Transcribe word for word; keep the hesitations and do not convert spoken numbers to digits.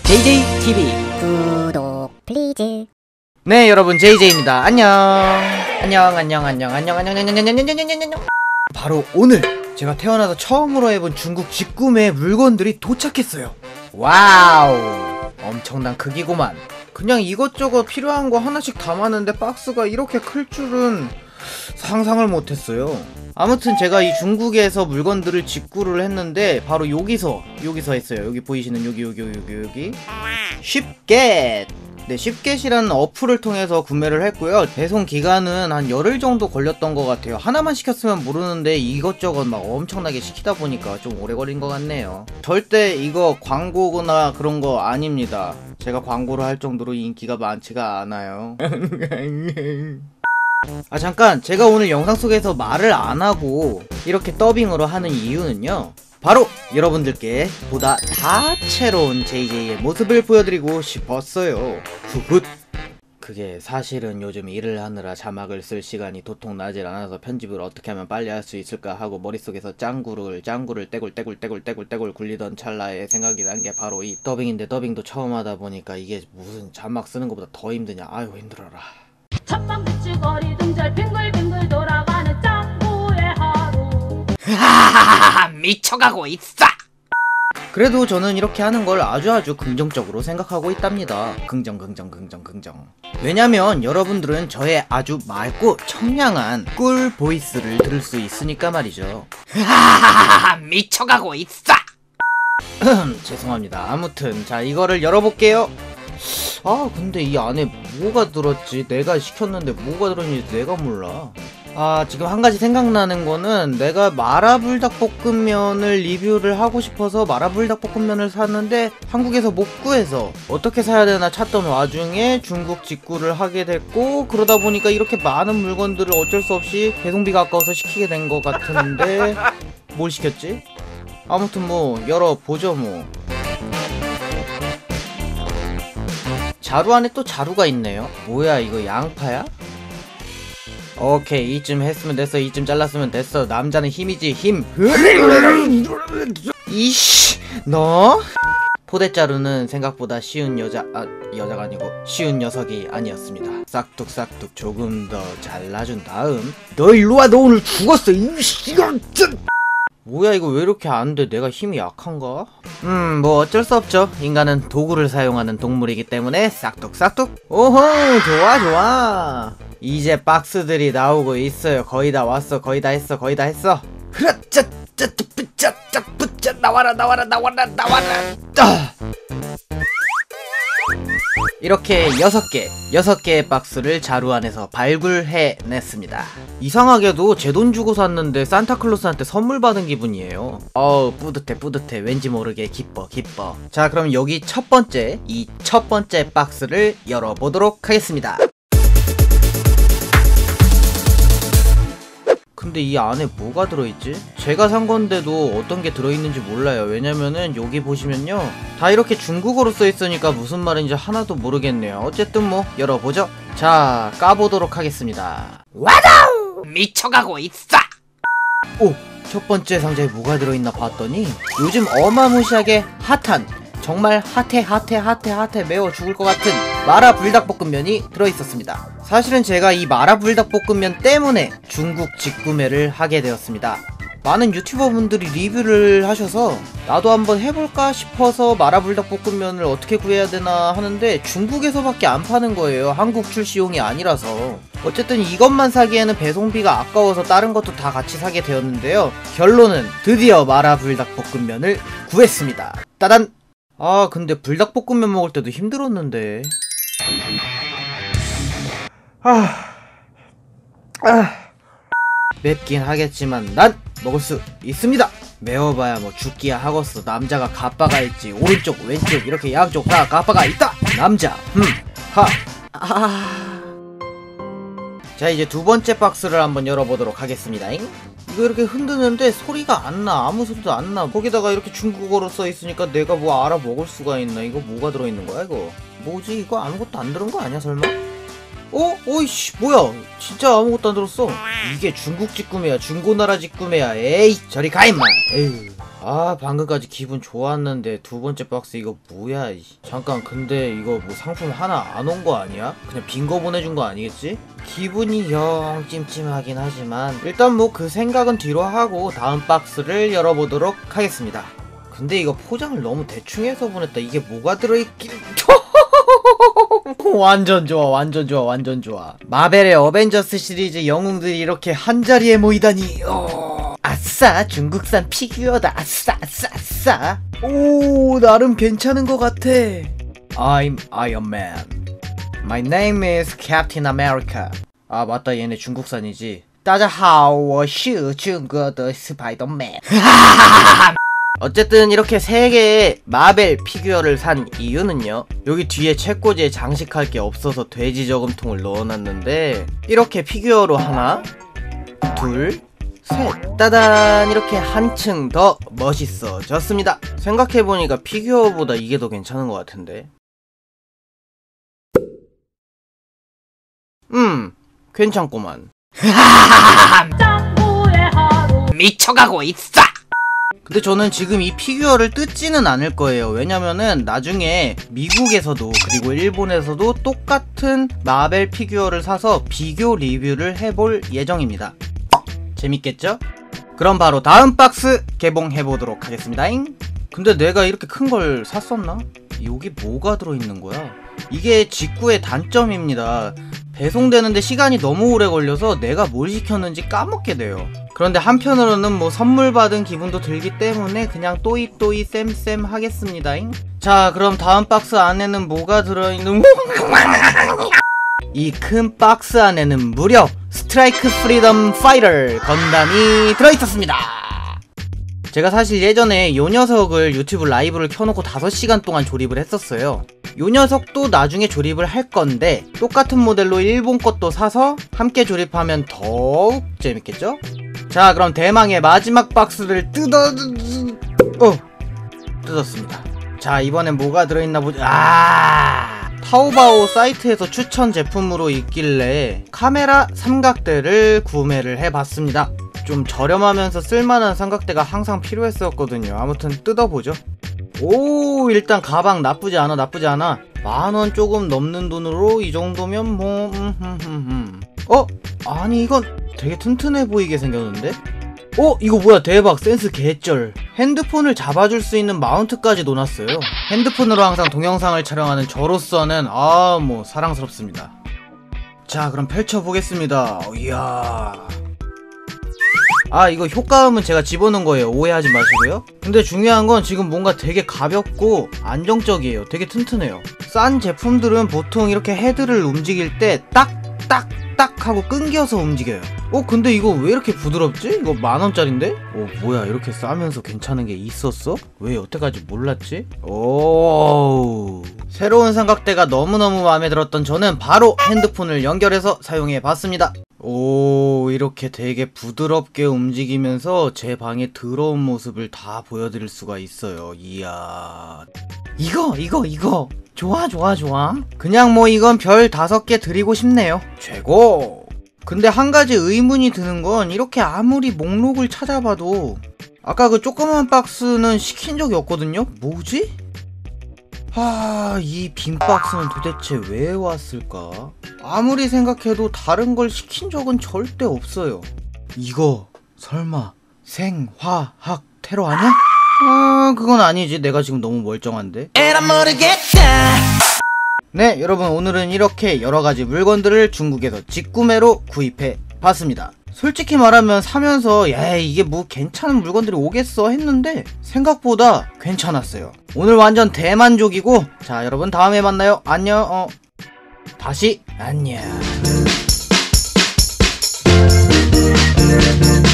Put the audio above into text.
제이제이티비 구독 플리즈. 네 여러분, 제이제이입니다. 안녕 안녕 안녕 안녕 안녕 안녕 안녕 안녕 안녕 안녕 안녕. 바로 오늘 제가 태어나서 처음으로 해본 중국 직구매 물건들이 도착했어요. 와우, 엄청난 크기구만. 그냥 이것저것 필요한 거 하나씩 담았는데 박스가 이렇게 클 줄은 상상을 못했어요. 아무튼 제가 이 중국에서 물건들을 직구를 했는데 바로 여기서 여기서 했어요. 여기 보이시는 여기 여기 여기 여기 쉽겟. 네, 쉽겟이라는 어플을 통해서 구매를 했고요. 배송 기간은 한 열흘 정도 걸렸던 것 같아요. 하나만 시켰으면 모르는데 이것저것 막 엄청나게 시키다 보니까 좀 오래 걸린 것 같네요. 절대 이거 광고나 그런 거 아닙니다. 제가 광고를 할 정도로 인기가 많지가 않아요. 아 잠깐, 제가 오늘 영상 속에서 말을 안하고 이렇게 더빙으로 하는 이유는요, 바로 여러분들께 보다 다채로운 제이제이의 모습을 보여드리고 싶었어요. 후훗. 그게 사실은 요즘 일을 하느라 자막을 쓸 시간이 도통 나질 않아서 편집을 어떻게 하면 빨리 할 수 있을까 하고 머릿속에서 짱구를 짱구를 떼굴 떼굴 떼굴 떼굴 떼굴 굴리던 찰나에 생각이 난 게 바로 이 더빙인데, 더빙도 처음 하다 보니까 이게 무슨 자막 쓰는 것보다 더 힘드냐. 아유 힘들어라. 천만 비추거리 등절 빙글빙글 돌아가는 짱구의 하루. 하하하하, 미쳐가고 있어. 그래도 저는 이렇게 하는 걸 아주 아주 긍정적으로 생각하고 있답니다. 긍정 긍정 긍정 긍정. 왜냐면 여러분들은 저의 아주 맑고 청량한 꿀 보이스를 들을 수 있으니까 말이죠. 하하하하, 미쳐가고 있어. 죄송합니다. 아무튼 자, 이거를 열어볼게요. 아 근데 이 안에 뭐가 들었지? 내가 시켰는데 뭐가 들었는지 내가 몰라. 아 지금 한 가지 생각나는 거는, 내가 마라불닭볶음면을 리뷰를 하고 싶어서 마라불닭볶음면을 샀는데 한국에서 못 구해서 어떻게 사야 되나 찾던 와중에 중국 직구를 하게 됐고, 그러다 보니까 이렇게 많은 물건들을 어쩔 수 없이 배송비가 아까워서 시키게 된 것 같은데 뭘 시켰지? 아무튼 뭐 열어보죠 뭐. 자루 안에 또 자루가 있네요. 뭐야 이거 양파야? 오케이, 이쯤 했으면 됐어. 이쯤 잘랐으면 됐어. 남자는 힘이지, 힘. 이씨 너? 포대자루는 생각보다 쉬운 여자 아 여자가 아니고 쉬운 녀석이 아니었습니다. 싹둑싹둑 조금 더 잘라준 다음, 너 일로와. 너 오늘 죽었어. 이씨 뭐야 이거 왜 이렇게 안 돼? 내가 힘이 약한가? 음, 뭐 어쩔 수 없죠. 인간은 도구를 사용하는 동물이기 때문에 싹둑싹둑. 오호, 좋아 좋아. 이제 박스들이 나오고 있어요. 거의 다 왔어. 거의 다 했어. 거의 다 했어. 흐라짜짜짜뿌짜짜뿌짜 나와라 나와라 나와라 나와라. 아! 이렇게 여섯 개, 여섯 개의 박스를 자루 안에서 발굴해냈습니다. 이상하게도 제 돈 주고 샀는데 산타클로스한테 선물 받은 기분이에요. 어우 뿌듯해 뿌듯해. 왠지 모르게 기뻐 기뻐. 자 그럼 여기 첫 번째, 이 첫 번째 박스를 열어보도록 하겠습니다. 근데 이 안에 뭐가 들어있지? 제가 산 건데도 어떤 게 들어있는지 몰라요. 왜냐면은 여기 보시면요, 다 이렇게 중국어로 써있으니까 무슨 말인지 하나도 모르겠네요. 어쨌든 뭐 열어보죠. 자 까보도록 하겠습니다. 와우, 미쳐가고 있어. 오, 첫 번째 상자에 뭐가 들어있나 봤더니 요즘 어마무시하게 핫한, 정말 핫해 핫해 핫해 핫해 매워 죽을 것 같은 마라 불닭볶음면이 들어있었습니다. 사실은 제가 이 마라 불닭볶음면 때문에 중국 직구매를 하게 되었습니다. 많은 유튜버 분들이 리뷰를 하셔서 나도 한번 해볼까 싶어서 마라 불닭볶음면을 어떻게 구해야 되나 하는데 중국에서밖에 안 파는 거예요. 한국 출시용이 아니라서. 어쨌든 이것만 사기에는 배송비가 아까워서 다른 것도 다 같이 사게 되었는데요. 결론은 드디어 마라 불닭볶음면을 구했습니다. 따단! 아 근데 불닭볶음면 먹을 때도 힘들었는데. 아, 아. 맵긴 하겠지만 난 먹을 수 있습니다. 매워봐야 뭐 죽기야 하겠어. 남자가 가빠가 있지. 오른쪽 왼쪽 이렇게 양쪽 다 가빠가 있다. 남자 흠하. 아. 자 이제 두 번째 박스를 한번 열어보도록 하겠습니다. 잉? 이거 이렇게 흔드는데 소리가 안 나. 아무 소리도 안 나. 거기다가 이렇게 중국어로 써있으니까 내가 뭐 알아먹을 수가 있나. 이거 뭐가 들어있는 거야 이거? 뭐지 이거? 아무것도 안 들은 거 아니야 설마? 어? 어이씨 뭐야, 진짜 아무것도 안 들었어. 이게 중국 직구매야, 중고나라 직구매야. 에이 저리 가 임마. 에휴 아 방금까지 기분 좋았는데 두 번째 박스 이거 뭐야. 잠깐 근데 이거 뭐 상품 하나 안 온 거 아니야? 그냥 빈 거 보내준 거 아니겠지? 기분이 영 찜찜하긴 하지만 일단 뭐 그 생각은 뒤로 하고 다음 박스를 열어보도록 하겠습니다. 근데 이거 포장을 너무 대충 해서 보냈다. 이게 뭐가 들어있길. 완전 좋아 완전 좋아 완전 좋아. 마벨의 어벤져스 시리즈 영웅들이 이렇게 한자리에 모이다니. 어... 아싸 중국산 피규어다. 아싸 아싸 아싸. 오 나름 괜찮은 것 같아. I'm Iron Man. My name is Captain America. 아 맞다 얘네 중국산이지. 大家好我是中国的 스파이더맨. 어쨌든 이렇게 세 개의 마벨 피규어를 산 이유는요, 여기 뒤에 책꽂이에 장식할 게 없어서 돼지 저금통을 넣어놨는데 이렇게 피규어로 하나 둘 셋 따단 이렇게 한층 더 멋있어졌습니다. 생각해보니까 피규어보다 이게 더 괜찮은 것 같은데. 음 괜찮구만. 짱구의 하루 미쳐가고 있어. 근데 저는 지금 이 피규어를 뜯지는 않을 거예요. 왜냐면은 나중에 미국에서도 그리고 일본에서도 똑같은 마벨 피규어를 사서 비교 리뷰를 해볼 예정입니다. 재밌겠죠? 그럼 바로 다음 박스 개봉해보도록 하겠습니다잉. 근데 내가 이렇게 큰 걸 샀었나? 여기 뭐가 들어있는 거야? 이게 직구의 단점입니다. 배송되는데 시간이 너무 오래 걸려서 내가 뭘 시켰는지 까먹게 돼요. 그런데 한편으로는 뭐 선물 받은 기분도 들기 때문에 그냥 또이또이 쌤쌤 하겠습니다잉. 자 그럼 다음 박스 안에는 뭐가 들어있는 이 큰 박스 안에는 무려 스트라이크 프리덤 파이터 건담이 들어있었습니다. 제가 사실 예전에 요 녀석을 유튜브 라이브를 켜놓고 다섯 시간 동안 조립을 했었어요. 요 녀석도 나중에 조립을 할 건데 똑같은 모델로 일본 것도 사서 함께 조립하면 더욱 재밌겠죠? 자 그럼 대망의 마지막 박스를 뜯어... 어! 뜯었습니다. 자 이번엔 뭐가 들어있나 보자. 아 타오바오 사이트에서 추천 제품으로 있길래 카메라 삼각대를 구매를 해봤습니다. 좀 저렴하면서 쓸만한 삼각대가 항상 필요했었거든요. 아무튼 뜯어보죠. 오 일단 가방 나쁘지 않아 나쁘지 않아. 만원 조금 넘는 돈으로 이 정도면 뭐... 음흠흠흠. 어? 아니 이건 되게 튼튼해 보이게 생겼는데? 어? 이거 뭐야 대박 센스 개쩔. 핸드폰을 잡아줄 수 있는 마운트까지 놓았어요. 핸드폰으로 항상 동영상을 촬영하는 저로서는 아 뭐 사랑스럽습니다. 자 그럼 펼쳐보겠습니다. 이야 아 이거 효과음은 제가 집어넣은 거예요. 오해하지 마시고요. 근데 중요한 건 지금 뭔가 되게 가볍고 안정적이에요. 되게 튼튼해요. 싼 제품들은 보통 이렇게 헤드를 움직일 때 딱 딱 딱 하고 끊겨서 움직여요. 어 근데 이거 왜 이렇게 부드럽지? 이거 만원짜린데? 어 뭐야 이렇게 싸면서 괜찮은 게 있었어? 왜 여태까지 몰랐지? 오 새로운 삼각대가 너무너무 마음에 들었던 저는 바로 핸드폰을 연결해서 사용해 봤습니다. 오 이렇게 되게 부드럽게 움직이면서 제 방에 들어온 모습을 다 보여드릴 수가 있어요. 이야 이거 이거 이거 좋아 좋아 좋아. 그냥 뭐 이건 별 다섯 개 드리고 싶네요. 최고. 근데 한 가지 의문이 드는 건 이렇게 아무리 목록을 찾아봐도 아까 그 조그만 박스는 시킨 적이 없거든요? 뭐지? 하... 이 빈 박스는 도대체 왜 왔을까? 아무리 생각해도 다른 걸 시킨 적은 절대 없어요. 이거 설마 생화학 테러 아니야? 아 그건 아니지. 내가 지금 너무 멀쩡한데. 네 여러분 오늘은 이렇게 여러가지 물건들을 중국에서 직구매로 구입해 봤습니다. 솔직히 말하면 사면서 야 이게 뭐 괜찮은 물건들이 오겠어 했는데 생각보다 괜찮았어요. 오늘 완전 대만족이고 자 여러분 다음에 만나요. 안녕. 어 다시 안녕.